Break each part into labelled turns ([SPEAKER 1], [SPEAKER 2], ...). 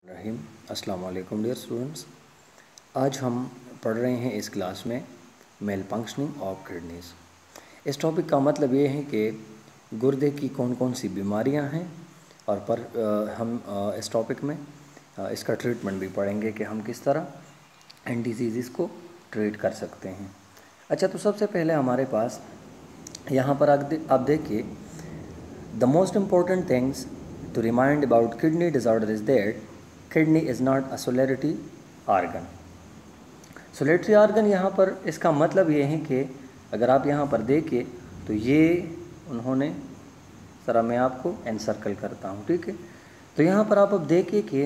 [SPEAKER 1] रहीम अस्सलाम वालेकुम dear students. आज हम पढ़ रहे हैं इस क्लास में मेल फंक्शनिंग ऑफ किडनीज। इस टॉपिक का मतलब ये है कि गुर्दे की कौन कौन सी बीमारियां हैं और हम इस टॉपिक में इसका ट्रीटमेंट भी पढ़ेंगे कि हम किस तरह इन डिजीज़ को ट्रीट कर सकते हैं। अच्छा, तो सबसे पहले हमारे पास यहाँ पर आप देखिए, the most important things to remind about kidney disorder is that kidney is not a solitary organ. Solitary organ यहाँ पर इसका मतलब ये है कि अगर आप यहाँ पर देखिए तो ये उन्होंने, ज़रा मैं आपको एनसर्कल करता हूँ, ठीक है। तो यहाँ पर आप अब देखिए कि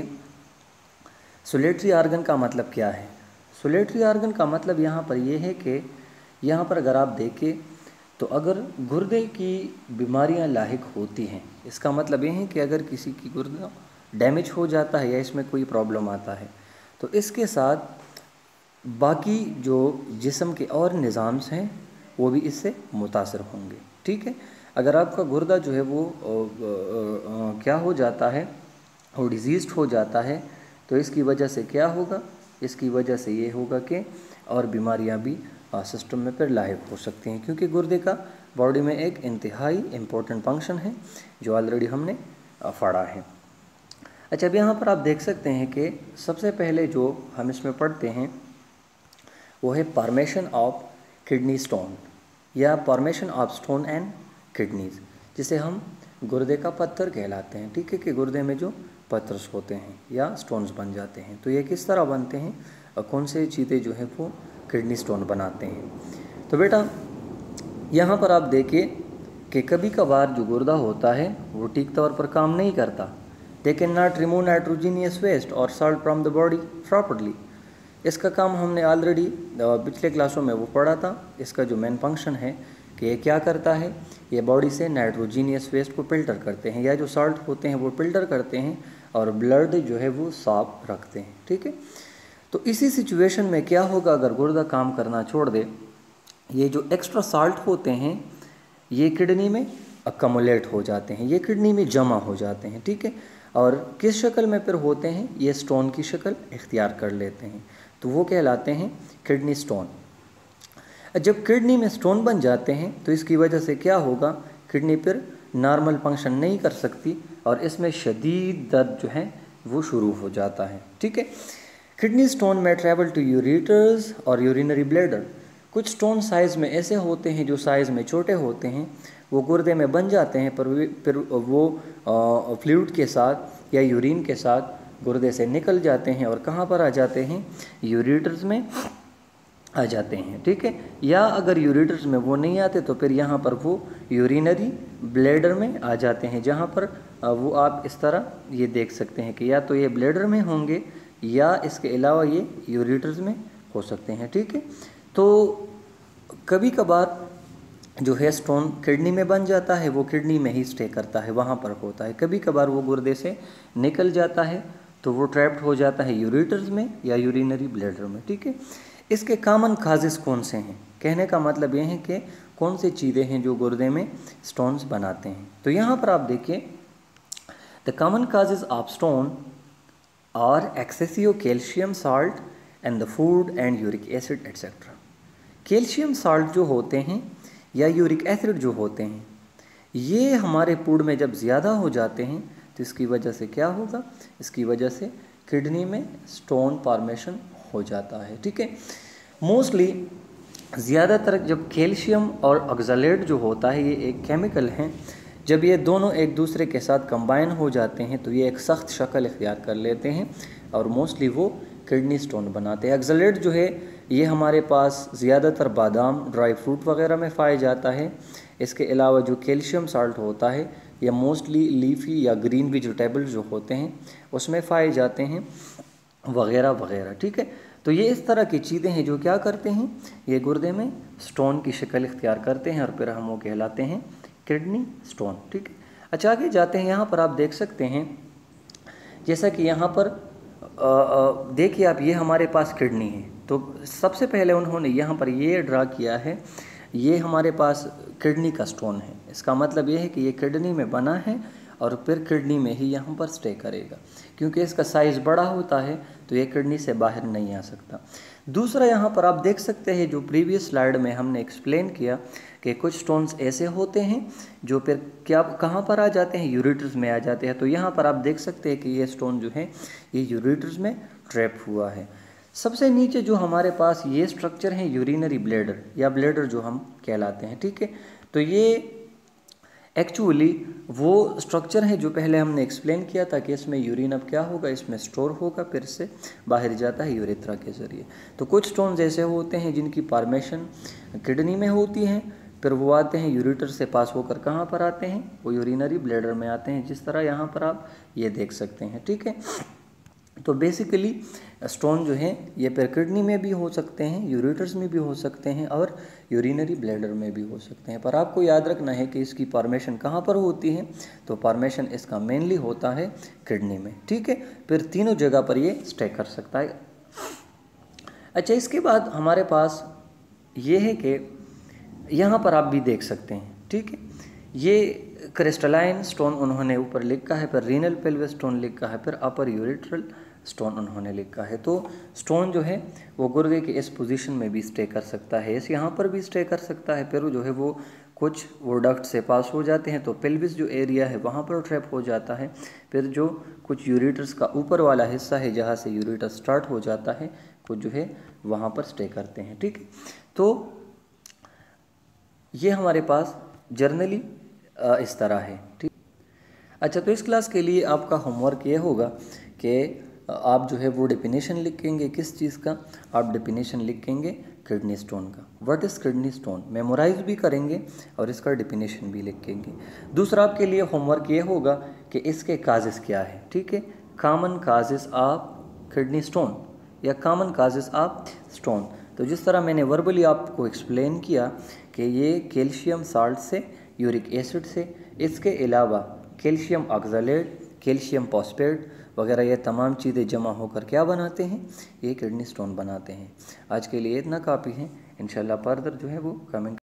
[SPEAKER 1] सोलेटरी आर्गन का मतलब क्या है। सोलेटरी आर्गन का मतलब यहाँ पर ये है कि यहाँ पर अगर आप देखें तो अगर गुर्दे की बीमारियाँ लाहिक होती हैं, इसका मतलब ये है कि अगर किसी की गुर्दा डैमेज हो जाता है या इसमें कोई प्रॉब्लम आता है तो इसके साथ बाकी जो जिस्म के और निज़ाम्स हैं वो भी इससे मुतासर होंगे, ठीक है। अगर आपका गुर्दा जो है वो क्या हो जाता है, वो डिजीज़्ड हो जाता है, तो इसकी वजह से क्या होगा, इसकी वजह से ये होगा कि और बीमारियां भी सिस्टम में फिर लाहिक हो सकती हैं, क्योंकि गुर्दे का बॉडी में एक इंतहाई इम्पोर्टेंट फंक्शन है जो ऑलरेडी हमने पढ़ा है। अच्छा, अब यहाँ पर आप देख सकते हैं कि सबसे पहले जो हम इसमें पढ़ते हैं वो है फॉर्मेशन ऑफ किडनी स्टोन या formation of stone and kidneys, जिसे हम गुर्दे का पत्थर कहलाते हैं, ठीक है, कि गुर्दे में जो पत्थर्स होते हैं या स्टोन्स बन जाते हैं। तो ये किस तरह बनते हैं और कौन से चीज़ें जो है वो किडनी स्टोन बनाते हैं। तो बेटा यहाँ पर आप देखिए कि कभी कभार जो गुर्दा होता है वो ठीक तौर पर काम नहीं करता। They can not remove nitrogenous waste और salt from the body properly. इसका काम हमने ऑलरेडी पिछले क्लासों में वो पढ़ा था। इसका जो मेन फंक्शन है कि ये क्या करता है, ये बॉडी से नाइट्रोजीनियस वेस्ट को फिल्टर करते हैं या जो सॉल्ट होते हैं वो फिल्टर करते हैं और ब्लड जो है वो साफ रखते हैं, ठीक है। तो इसी सिचुएशन में क्या होगा, अगर गुर्दा काम करना छोड़ दे, ये जो एक्स्ट्रा सॉल्ट होते हैं ये किडनी में अक्यूमुलेट हो जाते हैं, ये किडनी में जमा हो जाते हैं, ठीक है। और किस शक्ल में फिर होते हैं, ये स्टोन की शक्ल इख्तियार कर लेते हैं, तो वो कहलाते हैं किडनी स्टोन। जब किडनी में स्टोन बन जाते हैं तो इसकी वजह से क्या होगा, किडनी फिर नॉर्मल फंक्शन नहीं कर सकती और इसमें शदीद दर्द जो है वो शुरू हो जाता है, ठीक है। किडनी स्टोन में ट्रैवल टू यूरेटर्स और यूरिनरी ब्लैडर। कुछ स्टोन साइज़ में ऐसे होते हैं जो साइज़ में छोटे होते हैं, वो गुर्दे में बन जाते हैं, पर फिर वो फ्लूइड के साथ या यूरिन के साथ गुर्दे से निकल जाते हैं और कहाँ पर आ जाते हैं, यूरेटर्स में आ जाते हैं, ठीक है। या अगर यूरेटर्स में वो नहीं आते तो फिर यहाँ पर वो यूरिनरी ब्लैडर में आ जाते हैं, जहाँ पर वो आप इस तरह ये देख सकते हैं कि या तो ये ब्लैडर में होंगे या इसके अलावा ये यूरेटर्स में हो सकते हैं, ठीक है। तो कभी कभार जो है स्टोन किडनी में बन जाता है, वो किडनी में ही स्टे करता है, वहाँ पर होता है। कभी कभार वो गुर्दे से निकल जाता है तो वो ट्रैप्ड हो जाता है यूरेटर्स में या यूरिनरी ब्लैडर में, ठीक है। इसके कॉमन काजेस कौन से हैं, कहने का मतलब ये है कि कौन सी चीज़ें हैं जो गुर्दे में स्टोन्स बनाते हैं। तो यहाँ पर आप देखिए, the common causes of stone are excessive calcium salt and the food and uric acid etcetera. Calcium salt जो होते हैं या यूरिक एसिड जो होते हैं, ये हमारे फूड में जब ज़्यादा हो जाते हैं तो इसकी वजह से क्या होगा, इसकी वजह से किडनी में स्टोन फॉर्मेशन हो जाता है, ठीक है। मोस्टली ज़्यादातर जब कैल्शियम और ऑक्सलेट जो होता है, ये एक केमिकल हैं, जब ये दोनों एक दूसरे के साथ कंबाइन हो जाते हैं तो ये एक सख्त शक्ल इख्तियार कर लेते हैं और मोस्टली वो किडनी स्टोन बनाते हैं। ऑक्सलेट जो है ये हमारे पास ज़्यादातर बादाम, ड्राई फ्रूट वगैरह में पाया जाता है। इसके अलावा जो कैल्शियम साल्ट होता है या मोस्टली लीफी या ग्रीन वेजिटेबल्स जो होते हैं उसमें पाए जाते हैं वगैरह वगैरह, ठीक है। तो ये इस तरह की चीज़ें हैं जो क्या करते हैं, ये गुर्दे में स्टोन की शक्ल इख्तियार करते हैं और फिर हम वो कहलाते हैं किडनी स्टोन, ठीक है। अच्छा, आगे जाते हैं। यहाँ पर आप देख सकते हैं, जैसा कि यहाँ पर देखिए आप, ये हमारे पास किडनी है, तो सबसे पहले उन्होंने यहाँ पर ये ड्रा किया है, ये हमारे पास किडनी का स्टोन है। इसका मतलब ये है कि ये किडनी में बना है और फिर किडनी में ही यहाँ पर स्टे करेगा। क्योंकि इसका साइज़ बड़ा होता है तो ये किडनी से बाहर नहीं आ सकता। दूसरा यहाँ पर आप देख सकते हैं, जो प्रीवियस स्लाइड में हमने एक्सप्लेन किया कि कुछ स्टोन्स ऐसे होते हैं जो फिर क्या कहाँ पर आ जाते हैं, यूरेटर्स में आ जाते हैं। तो यहाँ पर आप देख सकते हैं कि ये स्टोन जो है ये यूरेटर्स में ट्रैप हुआ है। सबसे नीचे जो हमारे पास ये स्ट्रक्चर है यूरिनरी ब्लैडर या ब्लैडर जो हम कहलाते हैं, ठीक है। तो ये एक्चुअली वो स्ट्रक्चर है जो पहले हमने एक्सप्लेन किया था कि इसमें यूरिन अब क्या होगा, इसमें स्टोर होगा, फिर से बाहर जाता है यूरेथ्रा के ज़रिए। तो कुछ स्टोन्स ऐसे होते हैं जिनकी फॉर्मेशन किडनी में होती है, फिर वो आते हैं यूरेटर से पास होकर कहाँ पर आते हैं, वो यूरिनरी ब्लैडर में आते हैं, जिस तरह यहाँ पर आप ये देख सकते हैं, ठीक है। तो बेसिकली स्टोन जो है ये फिर किडनी में भी हो सकते हैं, यूरेटर्स में भी हो सकते हैं और यूरिनरी ब्लैडर में भी हो सकते हैं। पर आपको याद रखना है कि इसकी फॉर्मेशन कहाँ पर होती है, तो फॉर्मेशन इसका मेनली होता है किडनी में, ठीक है। फिर तीनों जगह पर ये स्टे कर सकता है। अच्छा, इसके बाद हमारे पास ये है कि यहाँ पर आप भी देख सकते हैं, ठीक है। ये क्रिस्टलाइन स्टोन उन्होंने ऊपर लिखा है, फिर रीनल पेल्विस स्टोन लिखा है, फिर अपर यूरेट्रल स्टोन उन्होंने लिखा है। तो स्टोन जो है वो गुर्दे के इस पोजीशन में भी स्टे कर सकता है, इस यहाँ पर भी स्टे कर सकता है, फिर जो है वो कुछ वो डक्ट से पास हो जाते हैं तो पेल्विस जो एरिया है वहाँ पर ट्रैप हो जाता है। फिर जो कुछ यूरेटर्स का ऊपर वाला हिस्सा है जहाँ से यूरेटर स्टार्ट हो जाता है, कुछ जो है वहाँ पर स्टे करते हैं, ठीक है। तो ये हमारे पास जर्नली इस तरह है, ठीक। अच्छा, तो इस क्लास के लिए आपका होमवर्क ये होगा कि आप जो है वो डेफिनेशन लिखेंगे, किस चीज़ का, आप डेफिनेशन लिखेंगे किडनी स्टोन का, what is kidney stone, memorise भी करेंगे और इसका डेफिनेशन भी लिखेंगे। दूसरा आपके लिए होमवर्क ये होगा कि इसके काजेस क्या है, ठीक है, common causes of kidney stone या कॉमन काजेस ऑफ स्टोन। तो जिस तरह मैंने वर्बली आपको एक्सप्लेन किया कि ये कैल्शियम साल्ट से, यूरिक एसिड से, इसके अलावा कैल्शियम ऑक्सलेट, कैल्शियम फॉस्फेट वगैरह ये तमाम चीज़ें जमा होकर क्या बनाते हैं, ये किडनी स्टोन बनाते हैं। आज के लिए इतना काफ़ी है, इंशाल्लाह फर्दर जो है वो कमेंट